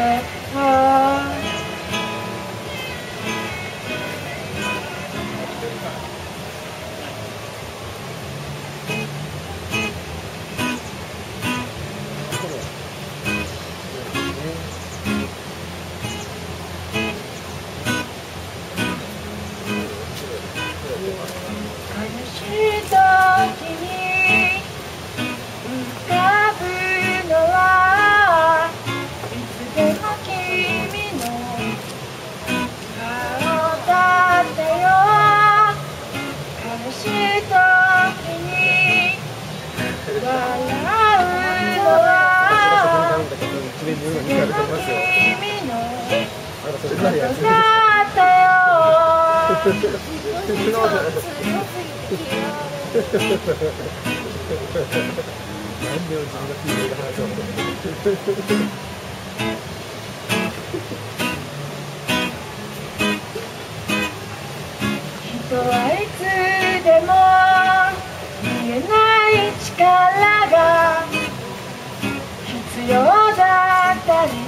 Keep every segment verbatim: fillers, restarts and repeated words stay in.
人はいつでも見えない力が必要だったり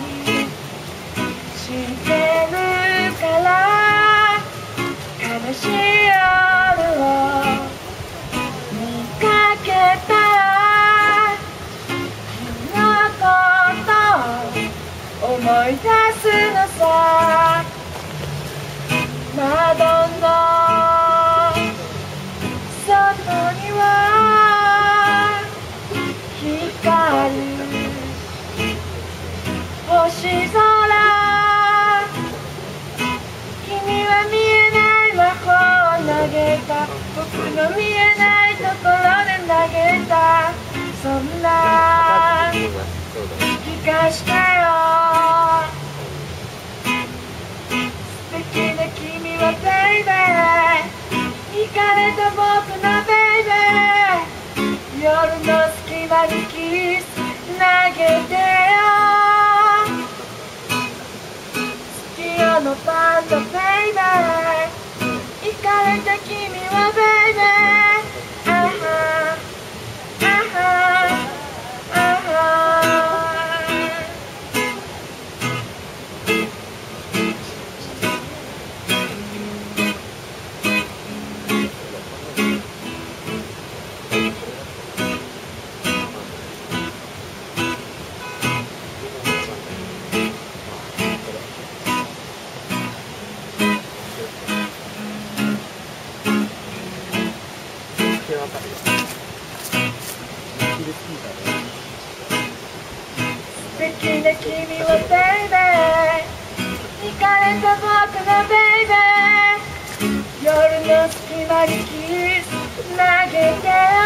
してるから悲しい夜を見かけたら君のことを思い出すのさ。窓の外には光る星空、君は見えない魔法を投げた、僕の見えないところで投げた、そんな気がしたよ。素敵な君はベイベー、惹かれた僕のベイベー、夜の隙間にキス投げてよ。好きよのバンドベイベー、惹かれた君はベイベー、あはあはあは。素敵な君はベイベー、惹かれた僕のベイベー、夜の隙間にキス投げてよ。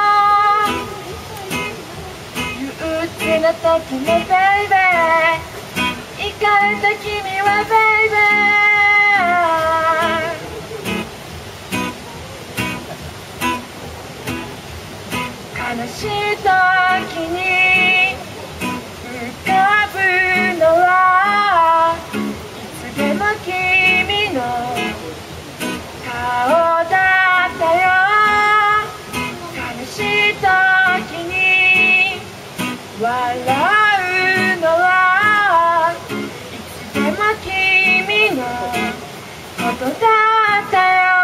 憂鬱な時のベイベー、惹かれた君はベイベー、悲しい時に浮かぶのはいつでも君の顔だったよ。悲しい時に笑うのはいつでも君のことだったよ。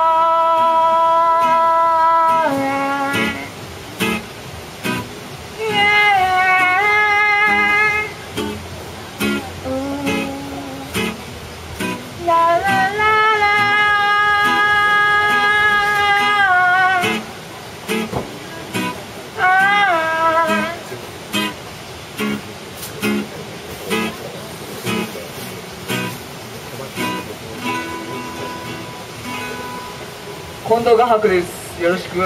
近藤画伯です。よろしく。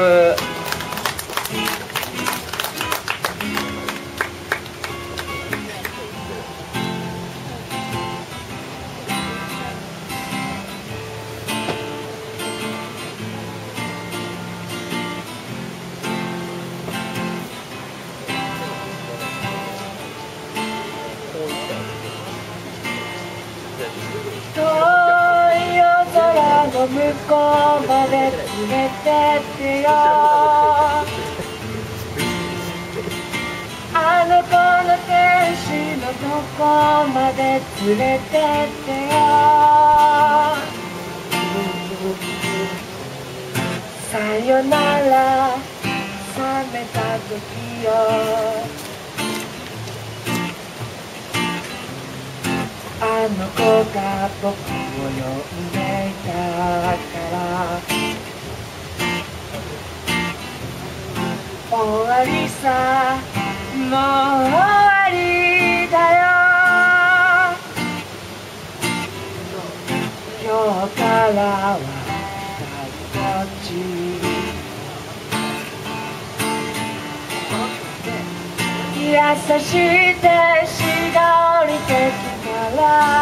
向こうまで連れてってよ。あの子の天使のどこまで連れてってよ。さよなら覚めた時よ。あの子が僕を呼んでいたから終わりさ、もう終わりだよ。今日からは二人ぼっち。優しい天使が降りてきたら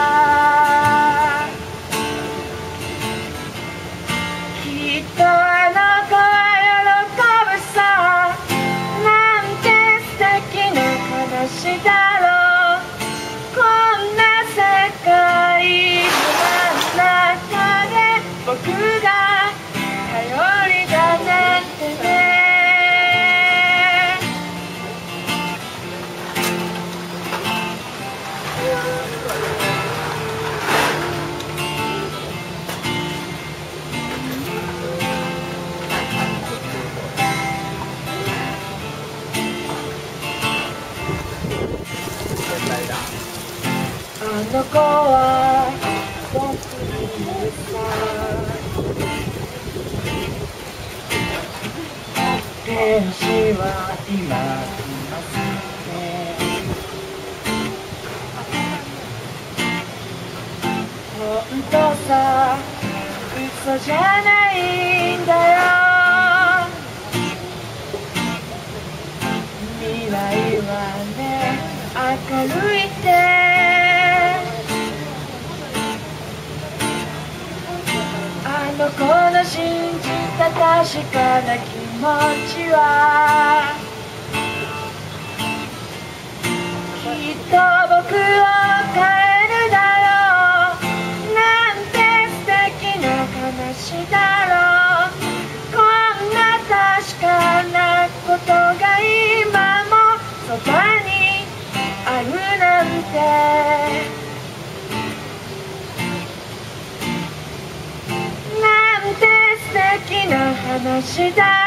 きっとあの子は喜ぶさ。なんて素敵な話だろう。こんな世界の中で僕が頼りだなんてね。あの子は僕に言った天使は今いますね。本当さ嘘じゃないんだよ。未来はね明るいってあの子の信じた確かな気持ちはきっと僕を変えるだろう。なんて素敵な話だろう。こんな確かなことが今もそばにあるなんて。なんて素敵な話だ